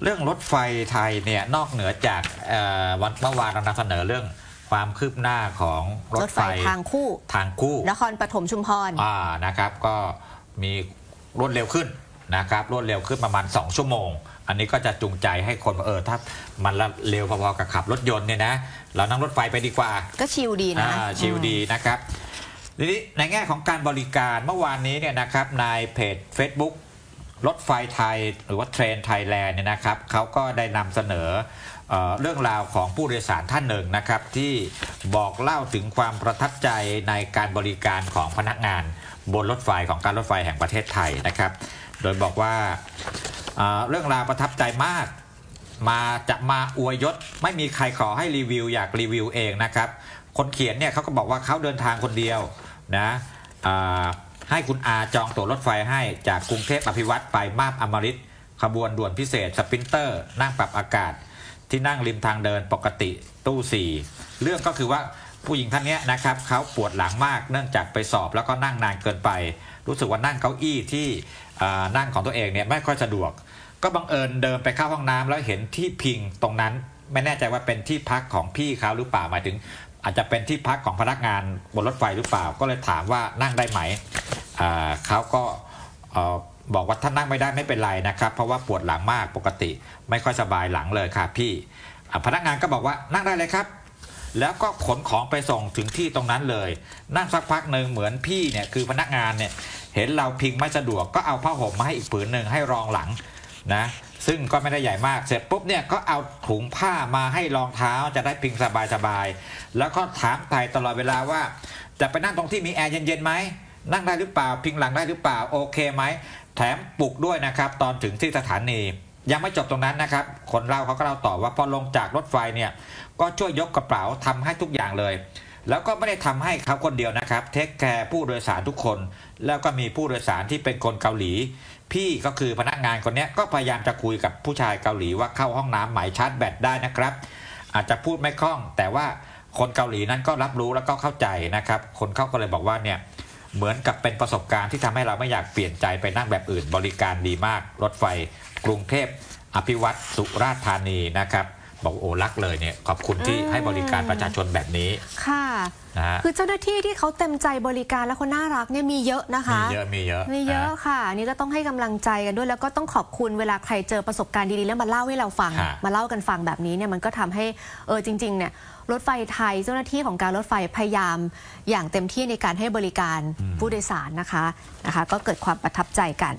เรื่องรถไฟไทยเนี่ยนอกเหนือจากวันเมื่อวานเรานำเสนอเรื่องความคืบหน้าของรถไฟทางคู่นครปฐมชุมพรนะครับก็มีรวดเร็วขึ้นนะครับรวดเร็วขึ้นประมาณ2 ชั่วโมงอันนี้ก็จะจูงใจให้คนถ้ามันเร็วพอๆกับขับรถยนต์เนี่ยนะเรานั่งรถไฟไปดีกว่าก็ชิลดีนะชิลดีนะครับทีนี้ในแง่ของการบริการเมื่อวานนี้เนี่ยนะครับในเพจ Facebook รถไฟไทยหรือว่าเทรนไทยแลนด์เนี่ยนะครับเขาก็ได้นำเสนอเรื่องราวของผู้โดยสารท่านหนึ่งนะครับที่บอกเล่าถึงความประทับใจในการบริการของพนักงานบนรถไฟของการรถไฟแห่งประเทศไทยนะครับโดยบอกว่าเรื่องราวประทับใจมากมาอวยยศไม่มีใครขอให้รีวิวอยากรีวิวเองนะครับคนเขียนเนี่ยเขาก็บอกว่าเขาเดินทางคนเดียวนะให้คุณอาจองตั๋วรถไฟให้จากกรุงเทพอภิวัตรไปมาบอมฤตขบวนด่วนพิเศษสปรินเตอร์นั่งปรับอากาศที่นั่งริมทางเดินปกติตู้4เรื่องก็คือว่าผู้หญิงท่านนี้นะครับเขาปวดหลังมากเนื่องจากไปสอบแล้วก็นั่งนานเกินไปรู้สึกว่านั่งเก้าอี้ที่นั่งของตัวเองเนี่ยไม่ค่อยสะดวกก็บังเอิญเดินไปเข้าห้องน้ำแล้วเห็นที่พิงตรงนั้นไม่แน่ใจว่าเป็นที่พักของพี่เขาหรือเปล่าหมายถึงอาจจะเป็นที่พักของพนักงานบนรถไฟหรือเปล่าก็เลยถามว่านั่งได้ไหมเขาก็บอกว่าถ้านั่งไม่ได้ไม่เป็นไรนะครับเพราะว่าปวดหลังมากปกติไม่ค่อยสบายหลังเลยค่ะพี่พนักงานก็บอกว่านั่งได้เลยครับแล้วก็ขนของไปส่งถึงที่ตรงนั้นเลยนั่งสักพักหนึ่งเหมือนพี่เนี่ยคือพนักงานเนี่ยเห็นเราพิงไม่สะดวกก็เอาผ้าห่มมาให้อีกผืนหนึ่งให้รองหลังนะซึ่งก็ไม่ได้ใหญ่มากเสร็จปุ๊บเนี่ยก็เอาถุงผ้ามาให้รองเท้าจะได้พิงสบายๆแล้วก็ถามไถ่ตลอดเวลาว่าจะไปนั่งตรงที่มีแอร์เย็นๆไหมนั่งได้หรือเปล่าพิงหลังได้หรือเปล่าโอเคไหมแถมปลุกด้วยนะครับตอนถึงที่สถานียังไม่จบตรงนั้นนะครับคนเล่าเขาก็เล่าต่อว่าพอลงจากรถไฟเนี่ยก็ช่วยยกกระเป๋าทำให้ทุกอย่างเลยแล้วก็ไม่ได้ทำให้เขาคนเดียวนะครับเทคแคร์ผู้โดยสารทุกคนแล้วก็มีผู้โดยสารที่เป็นคนเกาหลีพี่ก็คือพนักงานคนนี้ก็พยายามจะคุยกับผู้ชายเกาหลีว่าเข้าห้องน้ำไหมชาร์จแบตได้นะครับอาจจะพูดไม่คล่องแต่ว่าคนเกาหลีนั้นก็รับรู้แล้วก็เข้าใจนะครับคนเขาก็เลยบอกว่าเนี่ยเหมือนกับเป็นประสบการณ์ที่ทำให้เราไม่อยากเปลี่ยนใจไปนั่งแบบอื่นบริการดีมากรถไฟกรุงเทพอภิวัตรสุราษฎร์ธานีนะครับบอกโอ้รักเลยเนี่ยขอบคุณที่ให้บริการประชาชนแบบนี้ค่ะคือเจ้าหน้าที่ที่เขาเต็มใจบริการและคนน่ารักเนี่ยมีเยอะนะคะมีเยอะค่ะนี่ก็ต้องให้กำลังใจกันด้วยแล้วก็ต้องขอบคุณเวลาใครเจอประสบการณ์ดีๆแล้วมาเล่าให้เราฟังมาเล่ากันฟังแบบนี้เนี่ยมันก็ทำให้จริงๆเนี่ยรถไฟไทยเจ้าหน้าที่ของการรถไฟพยายามอย่างเต็มที่ในการให้บริการผู้โดยสารนะคะก็เกิดความประทับใจกัน